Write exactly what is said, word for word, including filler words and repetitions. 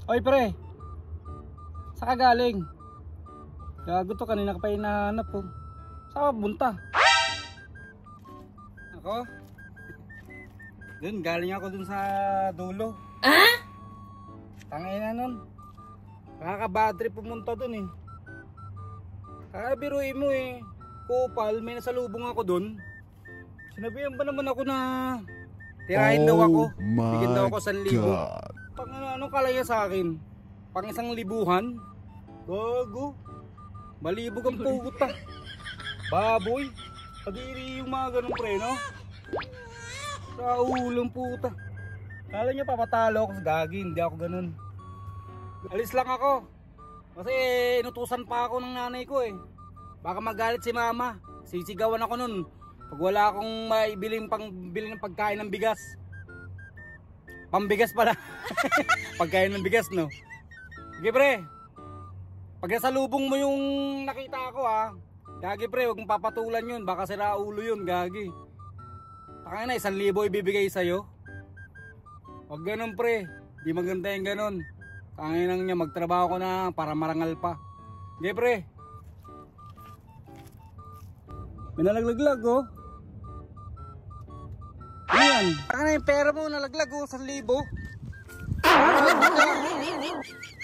Oy pre, saan ka galing? Gago to, kanina ka pa hinahanap po. Saan ka punta? Ako? Dun, galing ako dun sa dulo. Ah? Tangay na nun. Nakaka-bad trip pumunta dun eh. Kakabiruin mo eh. Kupal, may nasalubong ako dun. Sinabihan ba naman ako na tirahin daw ako. Bigyan daw ako sa libo. Pang ano, anong kalaya sa akin? Pang isang libuhan? Gago. Malibog ang puta. Baboy. Kadiri yung mga ganong preno. Sa ulong puta. Kala niya papatalo ako sa gagi. Hindi ako ganun. Alis lang ako. Kasi inutusan pa ako ng nanay ko eh. Baka magalit si mama. Sisigawan ako nun. Pag wala akong maibiling pangbili ng pagkain ng bigas. Pambigas pala. Pagkain ng bigas no. Sige pre. Pag nasalubong mo yung nakita ko ha. Gagi pre, huwag mong papatulan yun. Baka sira ulo yun, gagi. Taka na, isang libo ibibigay sa'yo. Huwag ganun pre. Di maganda yung ganun. Tangin lang niya, magtrabaho ko na para marangal pa. Sige pre. May nalaglaglag oh. Ano yan? Taka na yung pera mo nalaglag oh, isang libo.